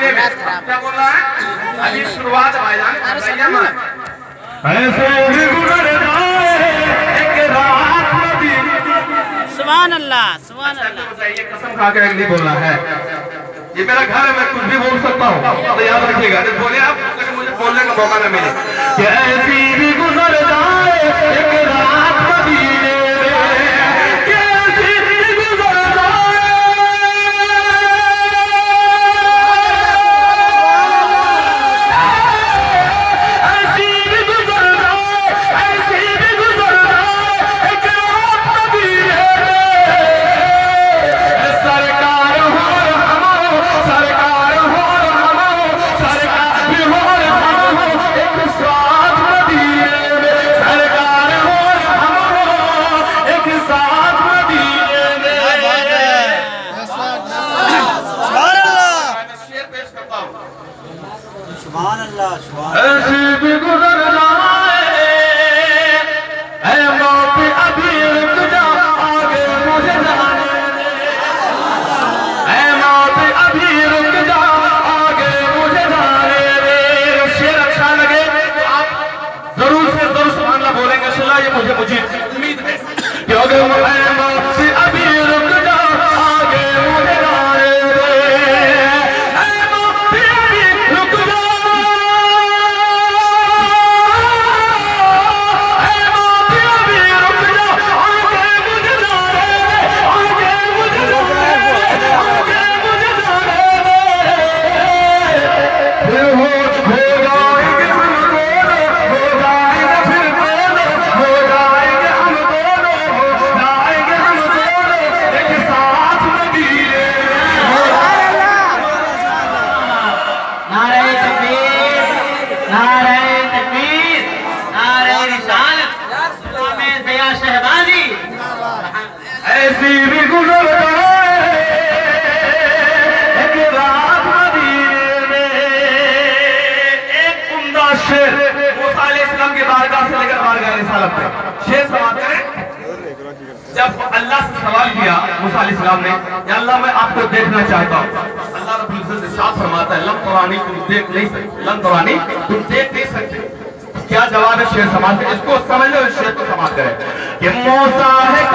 महीने में क्या बोल रहा है? अभी शुरुआत भाईजान ऐसे भी गुजर जाए एक रात मदीने। सुभान अल्लाह सुभान अल्लाह। बताइए कसम खा के नहीं बोलना है, ये मेरा घर है, मैं कुछ भी बोल सकता हूँ, तो याद रखिएगा। बोले आप लेकिन मुझे बोलने का मौका न मिले कि ऐसी भी गुजर जाए एक रात मदीने में, कैसी भी गुजर जाए, ऐसी भी गुजर जाए, ऐसी भी गुजर जाए एक रात मदीने में। सरकार हो हम, सरकार हो हम, सरकार भी हो हम एक साथ मदीने में, सरकार हो हम एक साथ मदीने में। शेर पेश करता हूँ। सुभान अल्लाह सुभान। ऐसी भी गुजर जाए ऐ मौत अभी रुक जा, आगे मुझे जाने दे, ऐ मौत अभी रुक जा, आगे मुझे जाने दे। शेर अच्छा लगे तो आप जरूर से जरूर सुभान अल्लाह बोलेंगे इंशाअल्लाह। ये मुझे उम्मीद है कि अगर ऐ मौत अभी रुक जा, आगे मुझे जाने दे, ऐ मौत अभी रुक जा, ऐसी भी गुजर जाए एक रात मदीने में। एक उम्दा शेर मूसा अलैहिस्सलाम की बारगाह से लेकर बारगाह रिसालत तक शेर समाप्त करें। जब अल्लाह से सवाल किया मूसा अलैहिस्सलाम ने, या अल्लाह मैं आपको देखना चाहता हूँ, अल्लाह रब्बुल इज्जत इरशाद फरमाता है लम तरानी, तुम देख नहीं सकते, लम तरानी तुम देख नहीं सकते। क्या जवाब है शेर समाप्त? इसको समझ लो, शेर को समाप्त करें कि मूसा है